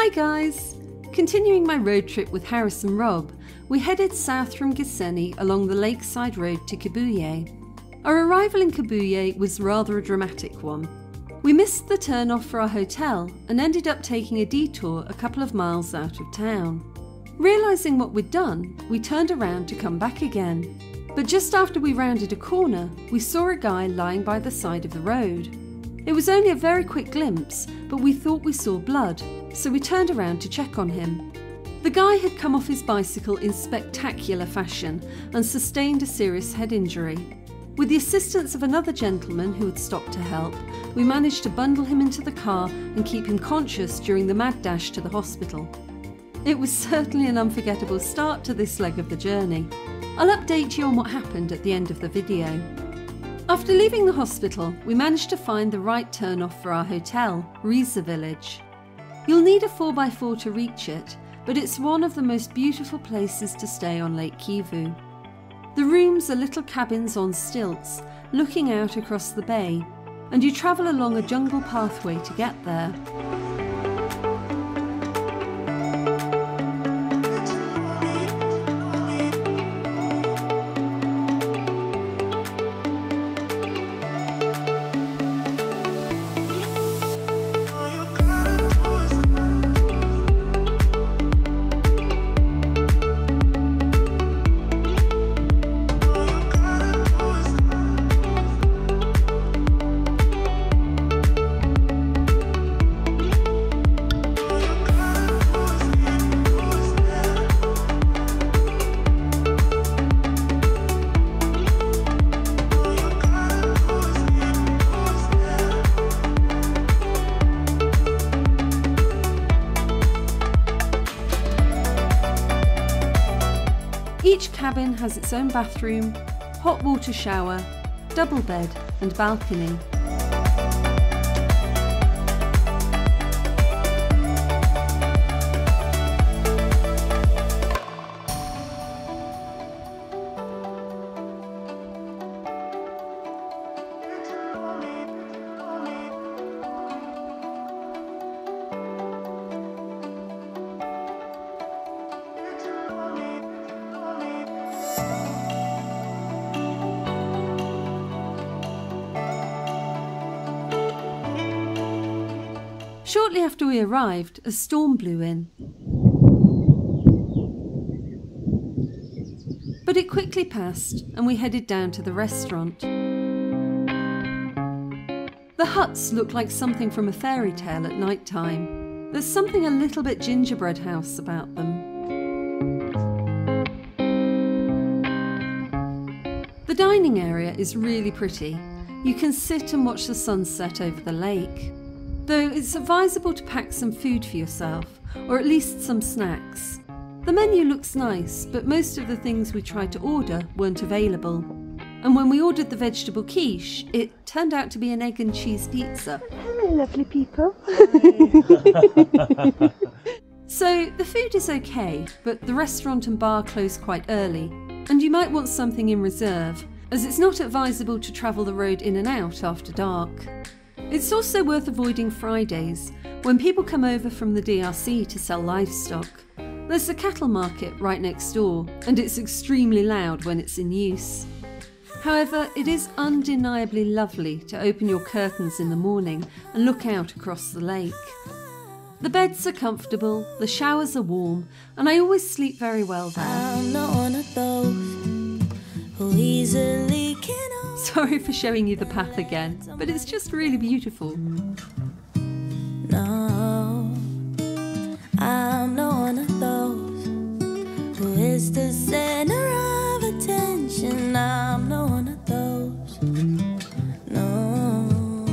Hi guys! Continuing my road trip with Harris and Rob, we headed south from Gisenyi along the lakeside road to Kibuye. Our arrival in Kibuye was rather a dramatic one. We missed the turn-off for our hotel and ended up taking a detour a couple of miles out of town. Realising what we'd done, we turned around to come back again. But just after we rounded a corner, we saw a guy lying by the side of the road. It was only a very quick glimpse, but we thought we saw blood, so we turned around to check on him. The guy had come off his bicycle in spectacular fashion and sustained a serious head injury. With the assistance of another gentleman who had stopped to help, we managed to bundle him into the car and keep him conscious during the mad dash to the hospital. It was certainly an unforgettable start to this leg of the journey. I'll update you on what happened at the end of the video. After leaving the hospital, we managed to find the right turn-off for our hotel, Rwiza Village. You'll need a 4x4 to reach it, but it's one of the most beautiful places to stay on Lake Kivu. The rooms are little cabins on stilts, looking out across the bay, and you travel along a jungle pathway to get there. Each cabin has its own bathroom, hot water shower, double bed and balcony. Shortly after we arrived, a storm blew in. But it quickly passed and we headed down to the restaurant. The huts look like something from a fairy tale at night time. There's something a little bit gingerbread house about them. The dining area is really pretty. You can sit and watch the sunset over the lake. Though it's advisable to pack some food for yourself, or at least some snacks. The menu looks nice, but most of the things we tried to order weren't available. And when we ordered the vegetable quiche, it turned out to be an egg and cheese pizza. Hello, lovely people. So the food is okay, but the restaurant and bar close quite early, and you might want something in reserve, as it's not advisable to travel the road in and out after dark. It's also worth avoiding Fridays, when people come over from the DRC to sell livestock. There's a cattle market right next door, and it's extremely loud when it's in use. However, it is undeniably lovely to open your curtains in the morning and look out across the lake. The beds are comfortable, the showers are warm, and I always sleep very well there. I'm not one of those who easily can. Sorry for showing you the path again, but it's just really beautiful. No, I'm not one of those who is the center of attention. I'm not one of those. No.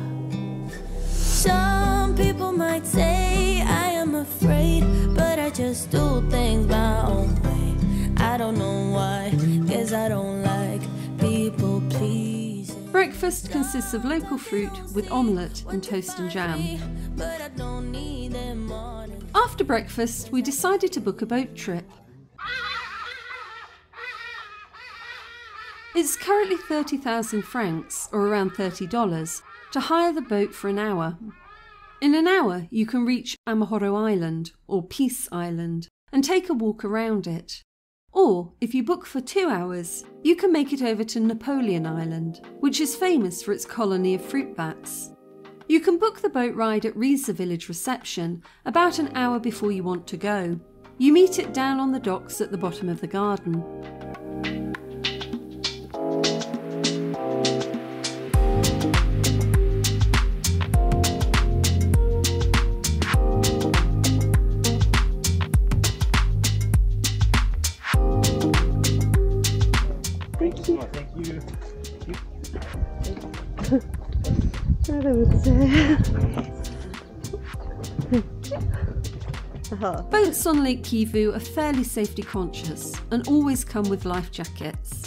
Some people might say I am afraid, but I just do things my own way. I don't know why, 'cause I don't like people pleasing. Breakfast consists of local fruit with omelette and toast and jam. After breakfast, we decided to book a boat trip. It's currently 30,000 francs, or around $30, to hire the boat for an hour. In an hour, you can reach Amahoro Island, or Peace Island, and take a walk around it. Or, if you book for 2 hours, you can make it over to Napoleon Island, which is famous for its colony of fruit bats. You can book the boat ride at Rwiza Village reception about an hour before you want to go. You meet it down on the docks at the bottom of the garden. Boats on Lake Kivu are fairly safety conscious and always come with life jackets.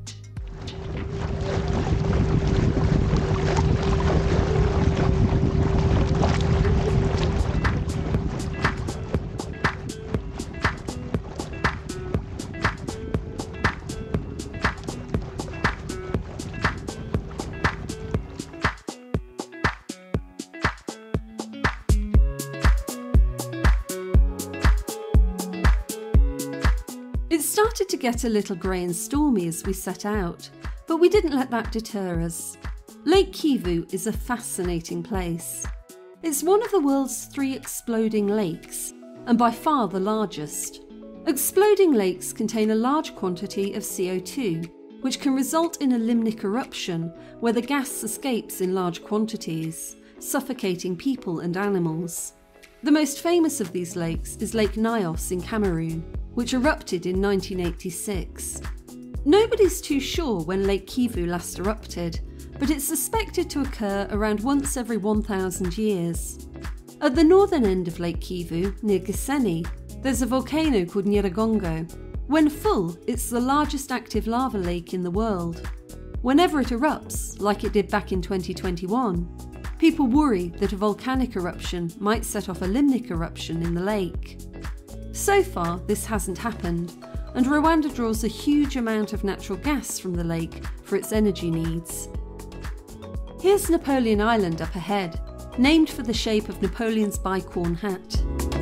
It started to get a little grey and stormy as we set out, but we didn't let that deter us. Lake Kivu is a fascinating place. It's one of the world's 3 exploding lakes, and by far the largest. Exploding lakes contain a large quantity of CO2, which can result in a limnic eruption where the gas escapes in large quantities, suffocating people and animals. The most famous of these lakes is Lake Nyos in Cameroon, which erupted in 1986. Nobody's too sure when Lake Kivu last erupted, but it's suspected to occur around once every 1,000 years. At the northern end of Lake Kivu, near Gisenyi, there's a volcano called Nyiragongo. When full, it's the largest active lava lake in the world. Whenever it erupts, like it did back in 2021, people worry that a volcanic eruption might set off a limnic eruption in the lake. So far, this hasn't happened, and Rwanda draws a huge amount of natural gas from the lake for its energy needs. Here's Napoleon Island up ahead, named for the shape of Napoleon's bicorn hat.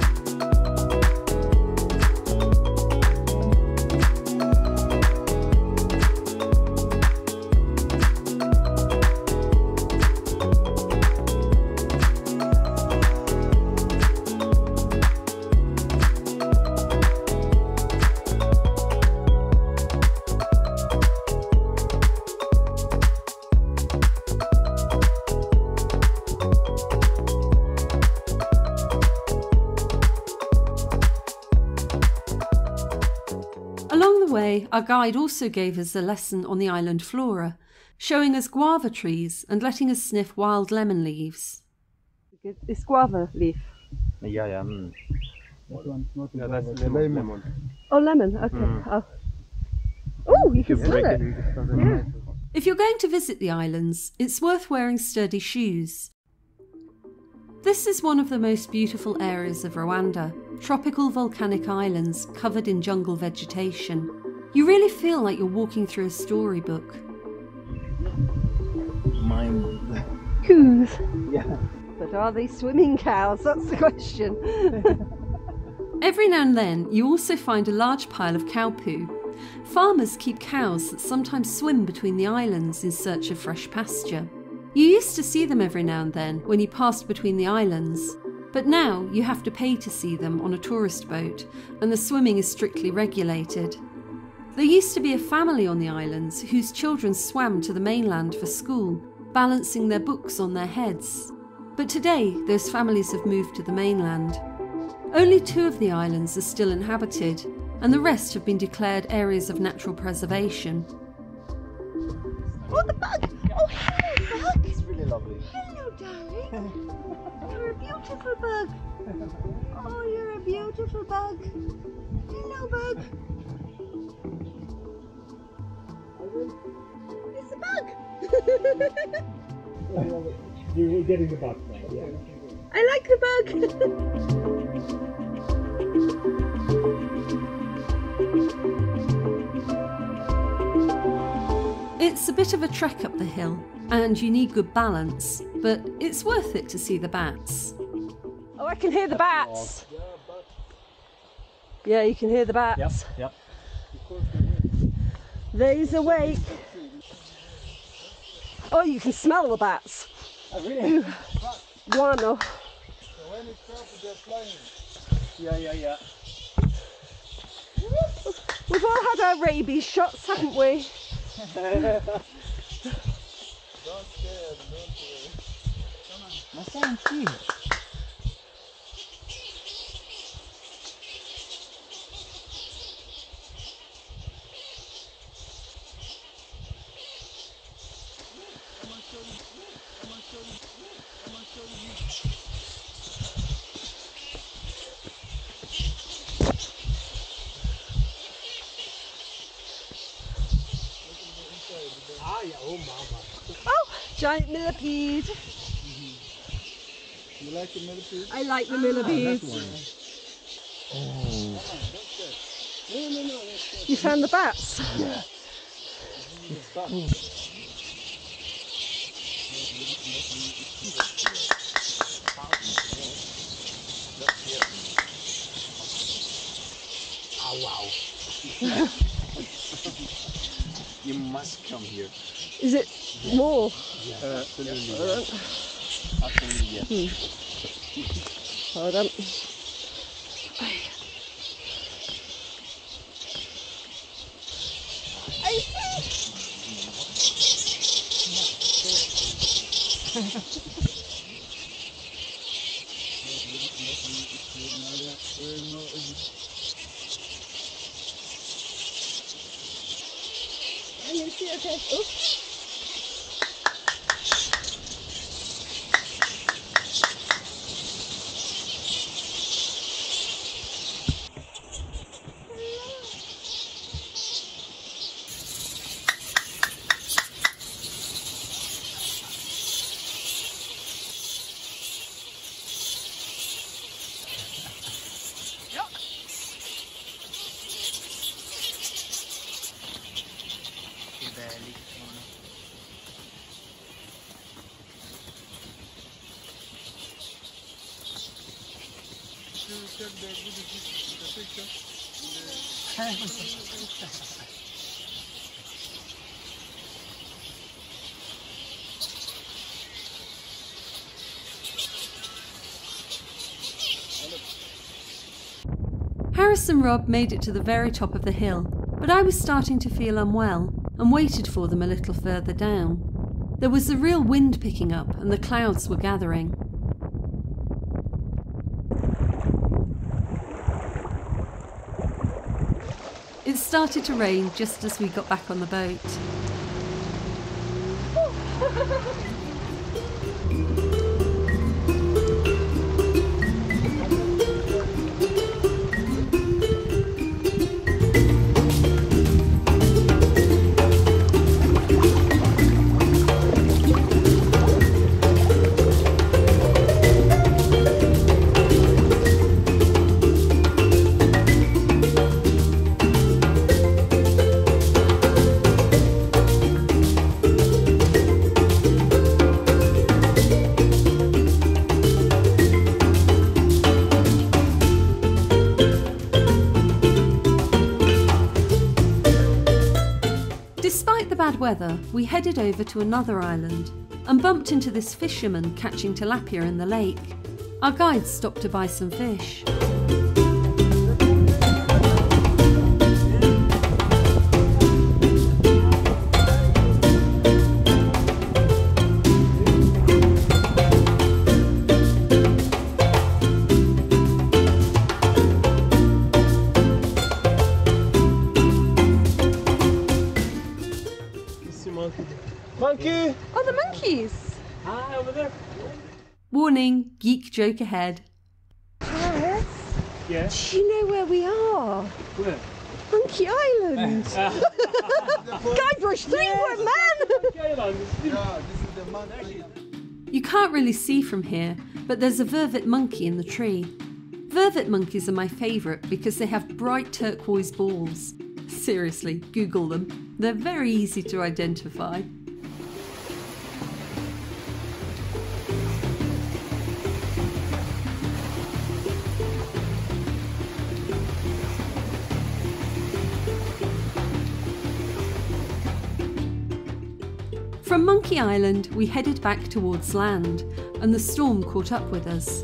Along the way, our guide also gave us a lesson on the island flora, showing us guava trees and letting us sniff wild lemon leaves. It's guava leaf. Yeah. Yeah, that's lemon. Oh, lemon, okay. Oh, you can smell it. Yeah. If you're going to visit the islands, it's worth wearing sturdy shoes. This is one of the most beautiful areas of Rwanda, tropical volcanic islands covered in jungle vegetation. You really feel like you're walking through a storybook. Coos. Yeah. But are they swimming cows? That's the question. Every now and then, you also find a large pile of cow poo. Farmers keep cows that sometimes swim between the islands in search of fresh pasture. You used to see them every now and then when you passed between the islands, but now you have to pay to see them on a tourist boat, and the swimming is strictly regulated. There used to be a family on the islands whose children swam to the mainland for school, balancing their books on their heads. But today, those families have moved to the mainland. Only 2 of the islands are still inhabited, and the rest have been declared areas of natural preservation. Oh, the bug! Oh, hello, bug! It's really lovely. Hello, darling. You're a beautiful bug. Oh, you're a beautiful bug. Hello, bug. It's a bug. You're getting the bug now. Yeah. I like the bug. It's It's a bit of a trek up the hill, and you need good balance, but it's worth it to see the bats. Oh, I can hear the bats. Yeah, you can hear the bats. Yep. They's awake. Oh, you can smell the bats. Oh, really? Guano. When it's up, they're flying. Yeah. We've all had our rabies shots, haven't we? Don't scare them, don't worry. Come on. Ah, yeah, oh mama. Oh, giant millipede. You like the millipede? I like the millipedes. No, You found the bats? Yeah. It's back. Oh, wow. You must come here. Is it more? Absolutely. Absolutely, yes. Hold on. Okay. Oops. Harris and Rob made it to the very top of the hill, but I was starting to feel unwell and waited for them a little further down. There was a real wind picking up and the clouds were gathering. It started to rain just as we got back on the boat. Despite the bad weather, we headed over to another island and bumped into this fisherman catching tilapia in the lake. Our guide stopped to buy some fish. Monkey! Oh, the monkeys! Ah, over there. Warning, geek joke ahead. Harris, Yeah. do you know where we are? Where? Monkey Island! Guybrush Threepwood, man! Yeah, this is the monkey. You can't really see from here, but there's a vervet monkey in the tree. Vervet monkeys are my favourite because they have bright turquoise balls. Seriously, Google them. They're very easy to identify. From Monkey Island, we headed back towards land, and the storm caught up with us.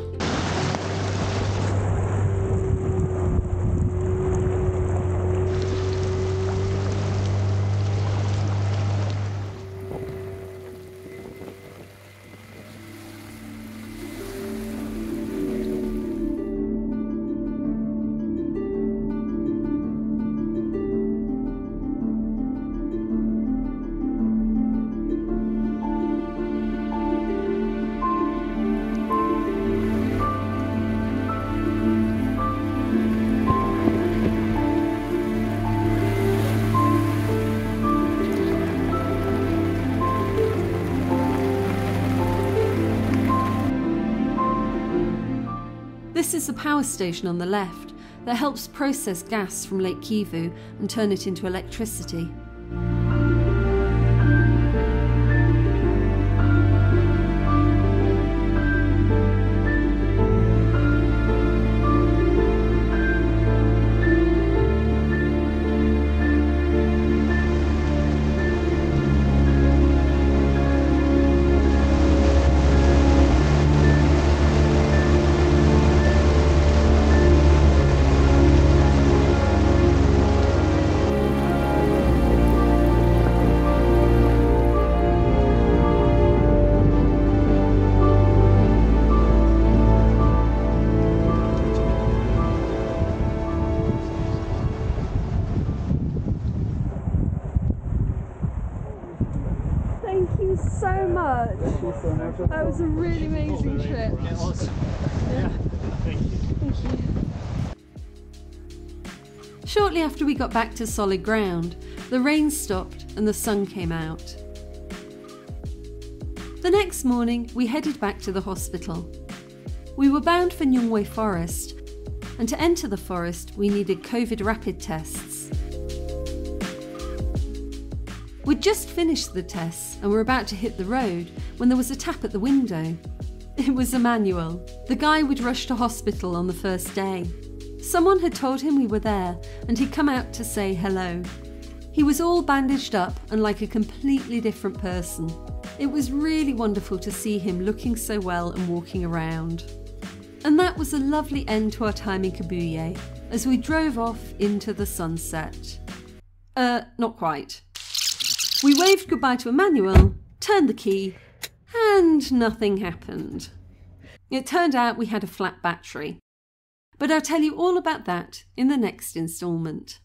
This is a power station on the left that helps process gas from Lake Kivu and turn it into electricity. Thank you so much. That was a really amazing trip. Yeah, awesome. Yeah. Thank you. Thank you. Shortly after we got back to solid ground, the rain stopped and the sun came out. The next morning, we headed back to the hospital. We were bound for Nyungwe Forest, and to enter the forest, we needed COVID rapid tests. We'd just finished the tests and were about to hit the road when there was a tap at the window. It was Emmanuel, the guy we'd rushed to hospital on the first day. Someone had told him we were there and he'd come out to say hello. He was all bandaged up and like a completely different person. It was really wonderful to see him looking so well and walking around. And that was a lovely end to our time in Kibuye as we drove off into the sunset. Not quite. We waved goodbye to Emmanuel, turned the key, and nothing happened. It turned out we had a flat battery. But I'll tell you all about that in the next instalment.